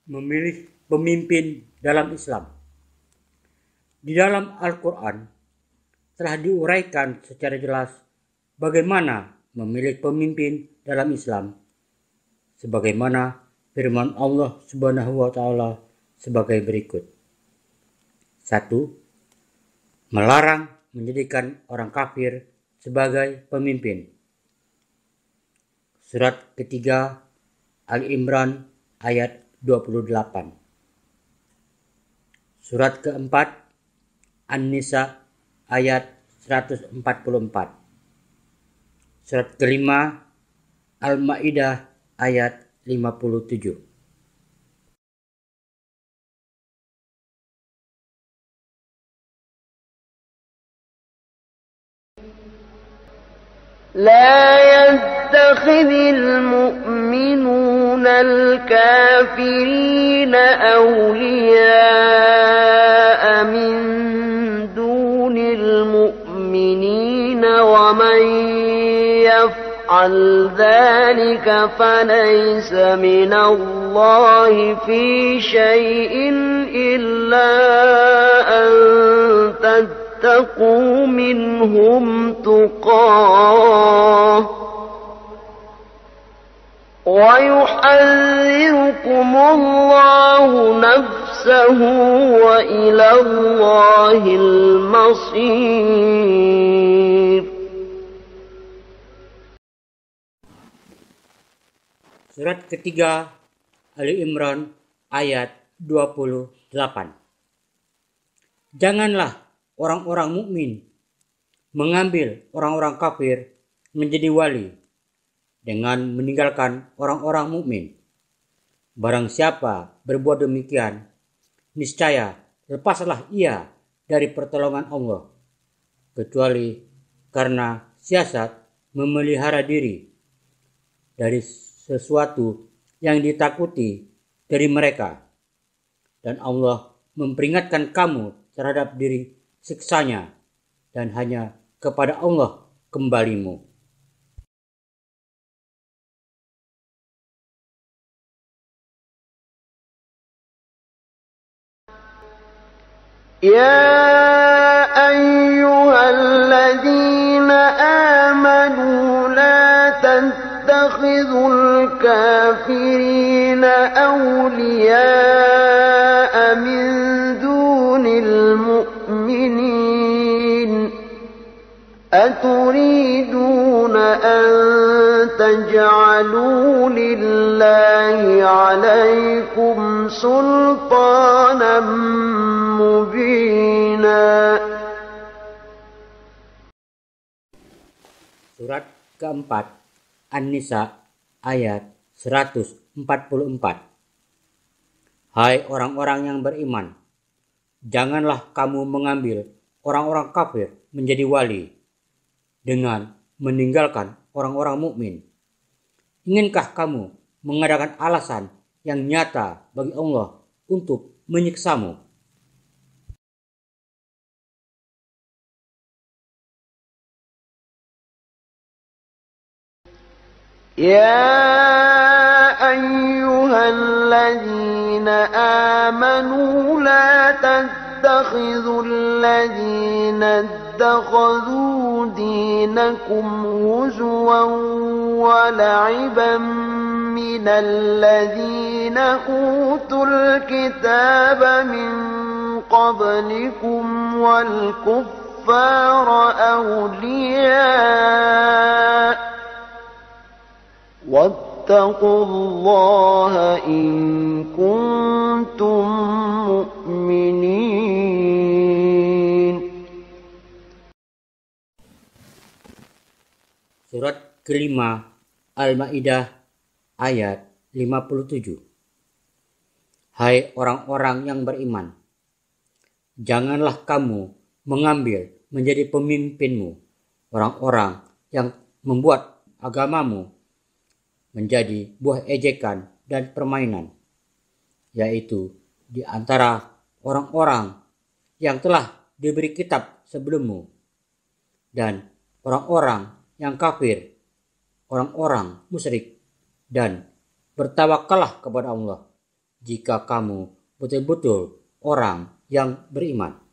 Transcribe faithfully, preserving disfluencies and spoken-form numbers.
memilih pemimpin dalam Islam. Di dalam Al-Quran telah diuraikan secara jelas bagaimana memilih pemimpin dalam Islam, sebagaimana firman Allah Subhanahu wa Ta'ala sebagai berikut. Satu, melarang menjadikan orang kafir sebagai pemimpin. Surat ketiga Ali Imran ayat dua puluh delapan. Surat keempat An-Nisa ayat seratus empat puluh empat. Surat kelima Al-Maidah ayat lima puluh tujuh. لا يتخذ المؤمنون الكافرين أولياء من دون المؤمنين ومن يفعل ذلك فليس من الله في شيء إلا أن تتقوا اتقوا منهم تقاه ويحذركم الله نفسه وإلى الله المصير. Surat ketiga Ali Imran ayat dua puluh delapan. Janganlah orang-orang mukmin mengambil orang-orang kafir menjadi wali dengan meninggalkan orang-orang mukmin. Barang siapa berbuat demikian, niscaya lepaslah ia dari pertolongan Allah, kecuali karena siasat memelihara diri dari sesuatu yang ditakuti dari mereka, dan Allah memperingatkan kamu terhadap diri siksanya, dan hanya kepada Allah kembalimu. Ya ayyuhalladzina amanu la tattakhidhul kafirina awliya'a min dunil mu'minin aturiduna an taj'alu lillahi 'alaykum sultanan mubina. Surat keempat An-Nisa ayat seratus empat puluh empat. Hai orang-orang yang beriman, janganlah kamu mengambil orang-orang kafir menjadi wali dengan meninggalkan orang-orang mukmin. Inginkah kamu mengadakan alasan yang nyata bagi Allah untuk menyiksamu? Ya ayyuhalladzina amanu la tattakhidhul ladzina ittakhadhu dinakum huzwan wa la'iban minal ladzina utul kitaba min qablikum wal kuffara awliya واتقوا الله إن كنتم مؤمنين. Surat kelima Al-Maidah ayat lima puluh tujuh. Hai orang-orang yang beriman, janganlah kamu mengambil menjadi pemimpinmu orang-orang yang membuat agamamu menjadi buah ejekan dan permainan, yaitu di antara orang-orang yang telah diberi kitab sebelummu dan orang-orang yang kafir, orang-orang musyrik, dan bertawakallah kepada Allah jika kamu betul-betul orang yang beriman.